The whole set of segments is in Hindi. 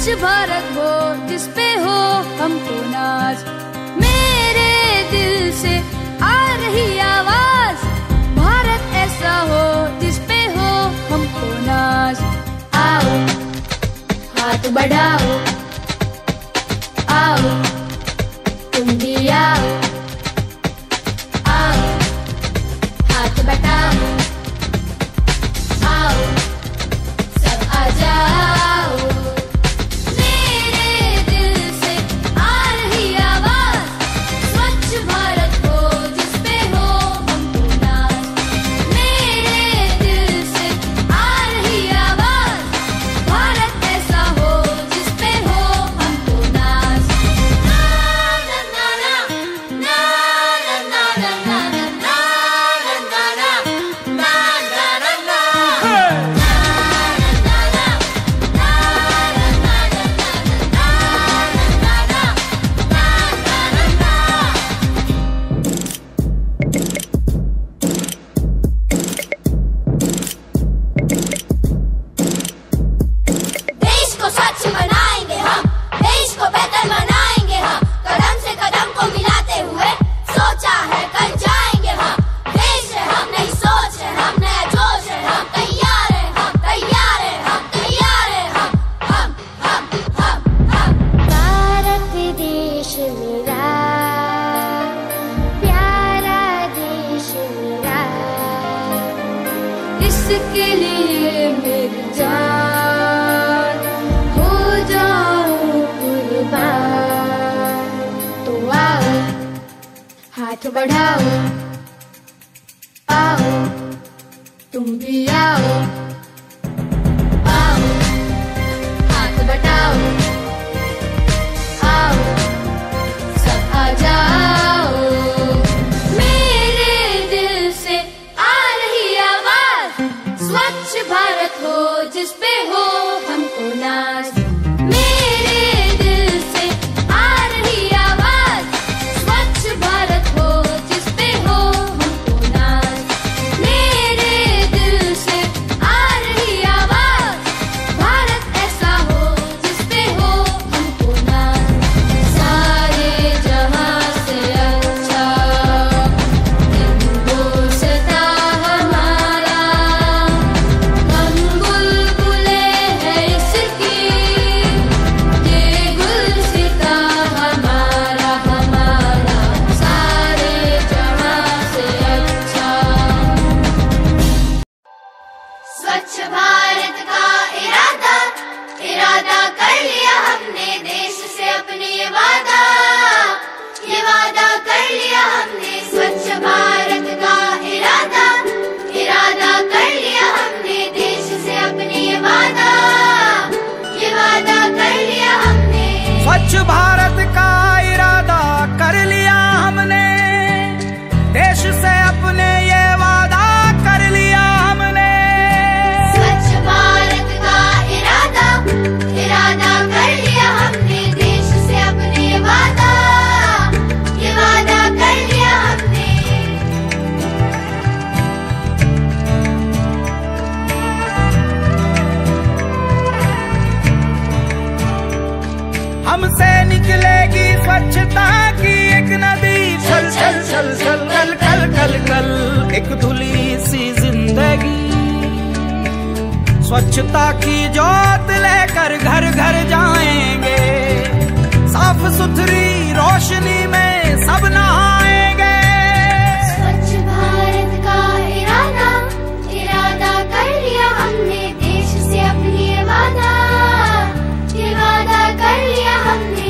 स्वच्छ भारत हो जिसपे हो हमको नाज, मेरे दिल से आ रही आवाज, भारत ऐसा हो जिसपे हो हमको नाज। आओ हाथ बढ़ाओ, आओ तुम भी आओ, आओ हाथ बढ़ाओ, आओ सब आ जाओ, मेरे दिल से आ रही आवाज, स्वच्छ भारत हो जिसपे हो हमको नाज, मेरे दिल से आ रही आवाज, भारत ऐसा हो जिसपे हो हमको नाज। ना ना ना ना ना ना ना ना ना ना ना ना ना ना। देश को स्वच्छ बनाएंगे हम, देश को बेहतर बनाएंगे हम, कदम से कदम को मिलाते हुए सोचा है कल जाएंगे हम, देश है हम नई सोच है हम, नया जोश है हम, तैयार है हम, तैयार है हम, तैयार है हम, भारत देश मेरा, प्यारा देश मेरा, इसके लिए मेरी जान हो जाऊं कुर्बान। तो आओ हाथ बढ़ाओ, आओ तुम भी आओ, आओ हाथ बढ़ाओ, आओ सब आ जाओ, मेरे दिल से आ रही आवाज, स्वच्छ भारत हो जिसपे हो हमको नाज, मेरे दिल से आ रही आवाज, स्वच्छ भारत हो जिसपे हो हमको नाज, मेरे दिल से आ रही आवाज, भारत ऐसा हो जिसपे हो हमको नाज, सारे जहां से अच्छा हिंदुस्ता हमारा, हम बुलबुले हैं इसकी, ये गुलसिता हमारा हमारा, सारे जहां से अच्छा। स्वच्छ भारत का इरादा, इरादा कर लिया हमने, देश से अपने ये वादा कर लिया हमने, स्वच्छ भारत का इरादा, इरादा कर लिया हमने, देश से अपने ये वादा कर लिया हमने। स्वच्छ भारत का इरादा कर लिया हमने, देश से अपने ये वादा कर लिया हमने, स्वच्छ भारत का इरादा, इरादा कर लिया हमने, देश से अपने ये वादा कर लिया हमने। हमसे निकलेगी स्वच्छता की एक नदी, चल चल चल चल कल कल कल कल, एक धुली सी जिंदगी, स्वच्छता की जोत लेकर घर घर जाएंगे, साफ सुथरी रोशनी में सब नहाएंगे, स्वच्छ भारत का इरादा, इरादा कर लिया हमने, देश से अपनी ये वादा कर लिया हमने।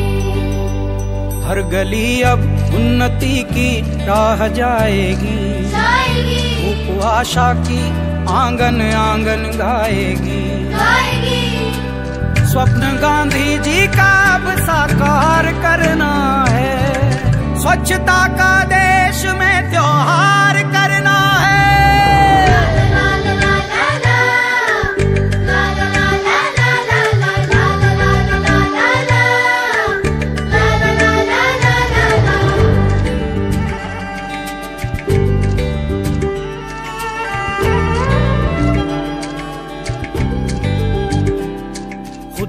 हर गली अब उन्नति की राह जाएगी, धूप आशा की आंगन आंगन गाएगी, स्वप्न गांधी जी का अब साकार करना है, स्वच्छता का देश में त्योहार करना है।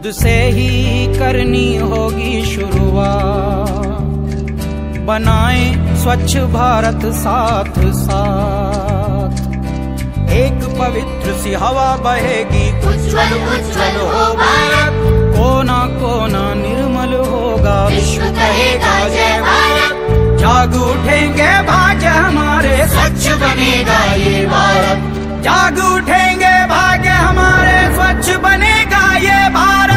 खुद से ही करनी होगी शुरुआत। बनाएं स्वच्छ भारत साथ साथ, एक पवित्र सी हवा बहेगी, उज्जवल उज्जवल हो भारत। कोना कोना निर्मल होगा, विश्व कहेगा जय भारत। जाग उठेंगे भाग्य हमारे, स्वच्छ बनेगा ये भारत। जाग उठेंगे भाग्य हमारे, स्वच्छ बनेगा ये भारत।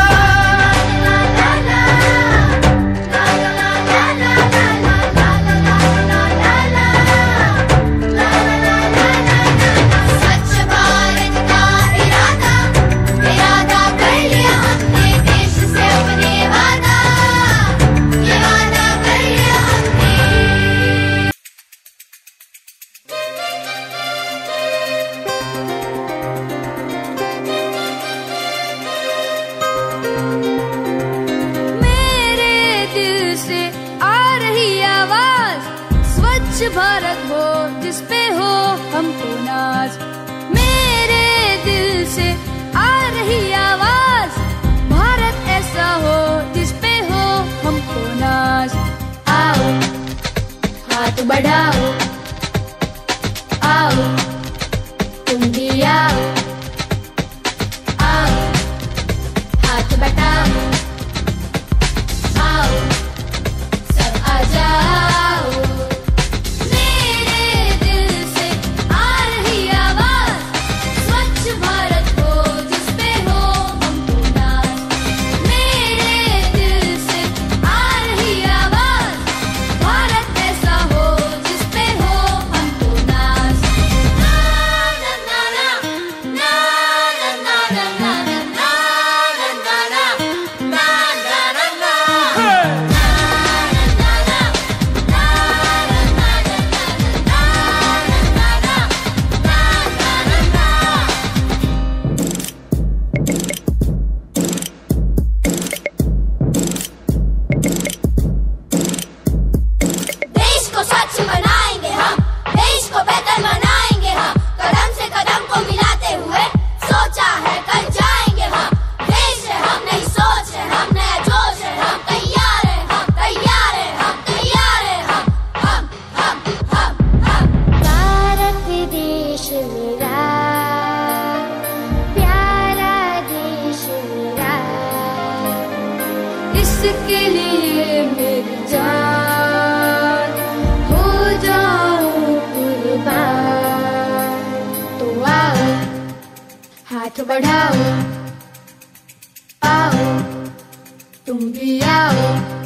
स्वच्छ भारत का इरादा इरादा कर लिया हमने, देश से अपने वादा ये वादा कर लिया हमने। मेरे दिल से आ रही आवाज, स्वच्छ भारत हो जिस पे हो हमको नाज। मेरे दिल से आ रही आवाज, भारत ऐसा हो जिस पे हो हमको नाज। आओ हाथ बढ़ाओ, आओ तुम भी आओ, आओ हाथ बढ़ाओ, आओ सब आ जाओ। मेरे दिल से आ रही आवाज, स्वच्छ भारत हो जिस पे हो हमको नाज। मेरे दिल से आ रही आवाज, भारत ऐसा हो जिस पे हो हमको नाज। ना ना ना ना ना ना ना ना ना ना ना ना देश को स्वच्छ बनाएंगे हम, देश को बेहतर बनाएंगे हम। कदम से कदम को मिलाते हुए सोचा है कर जाएंगे हम। देश है हम, नई सोच है हम, नया जोश है हम। तैयार है हम, तैयार है हम, तैयार है हम, हम हम हम हम। भारत देश मेरा, प्यारा देश मेरा, इसके लिए मेरी जान हो जाऊं कुर्बान। तो आओ हाथ बढ़ाओ, आओ तुम भी आओ,